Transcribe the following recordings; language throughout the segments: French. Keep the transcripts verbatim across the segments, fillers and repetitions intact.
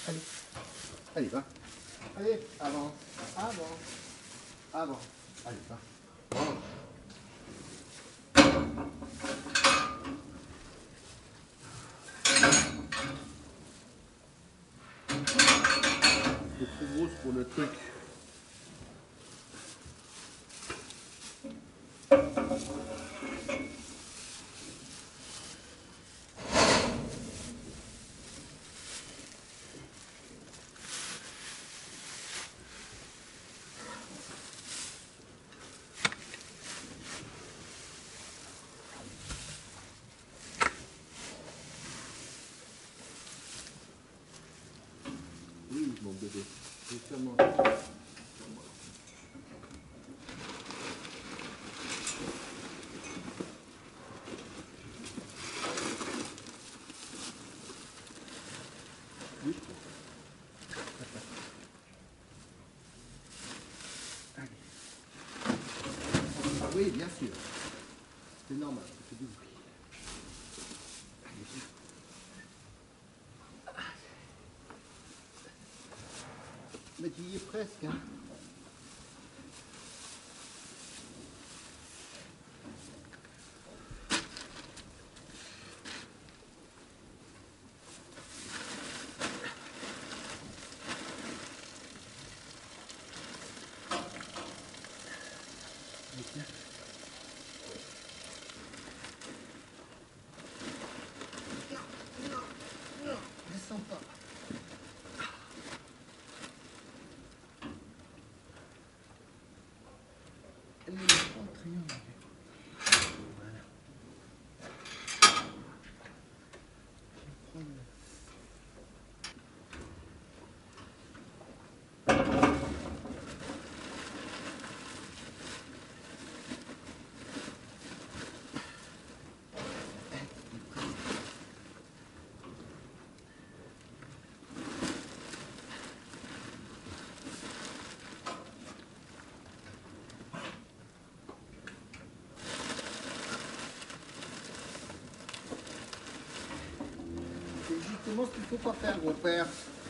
Allez, allez, va. Allez, avance, avance, avance. Allez, va. Avance. C'est trop grosse pour le truc. Oui, mon bébé, justement. Oui. Allez. Oui, bien sûr. C'est normal, ça fait du bruit. Mais tu y es presque, hein. Descends pas. Elle est pas en triangle. Voilà. C'est justement ce qu'il ne faut pas faire, mon père.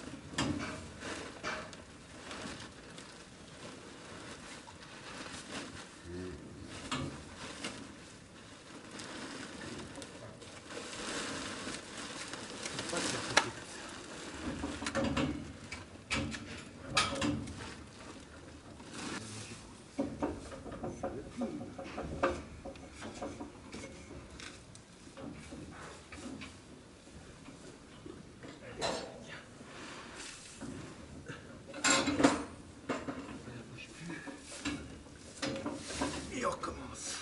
Et on recommence.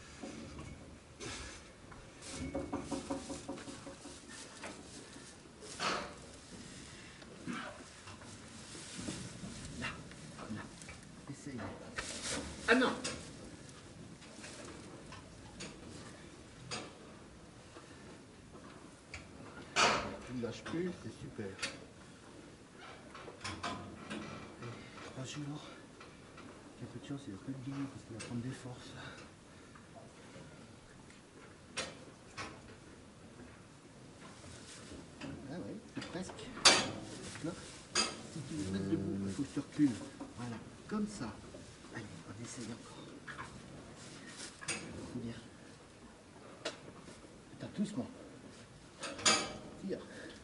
Là, là, essaye. Ah non! Tu ne lâches plus, c'est super. Et trois jours. Il y a peu de chance, il va plus le guider parce qu'il va prendre des forces. Ah ouais, c'est presque. Là, si tu veux te mettre debout, il faut que tu recules. Voilà, comme ça. Allez, on essaye encore. C'est bien. Attends, doucement. Tire.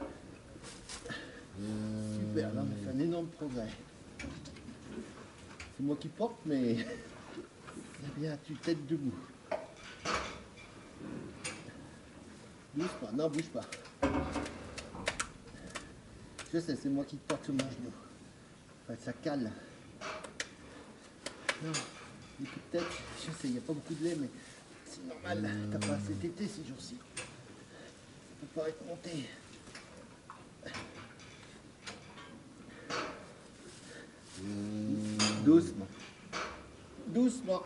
Super, là on a fait un énorme progrès. C'est moi qui porte, mais eh bien, tu t'aides debout. Doucement, non, bouge pas. Je sais, c'est moi qui te porte sur mon genou. Enfin, ça cale. Non, les coups de tête, je sais, il n'y a pas beaucoup de lait, mais c'est normal. T'as pas assez tété ces jours-ci. Ça peut pas être monté. Doucement. Doucement.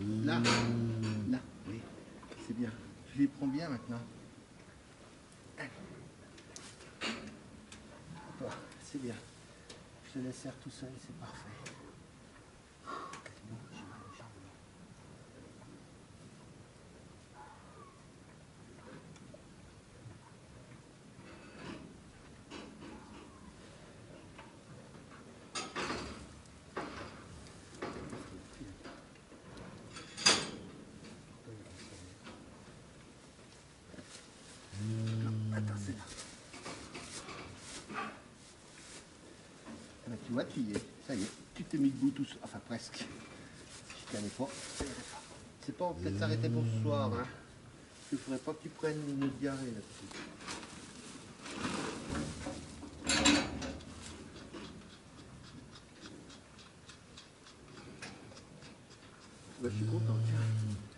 Là, là, oui, c'est bien. Je les prends bien maintenant. Bon, c'est bien. Je te laisse faire tout seul, c'est parfait. Quasiment, j'ai mal aux jambes. Non, attends, c'est là. Ben, tu vois, tu y es. Ça y est, tu t'es mis debout tout seul. Enfin, presque. Si tu n'allais pas, ça irait pas. C'est pas, on va peut-être s'arrêter pour ce soir. Hein. Il ne faudrait pas que tu prennes une diarrhée là-dessus. Ben, je suis content, tiens.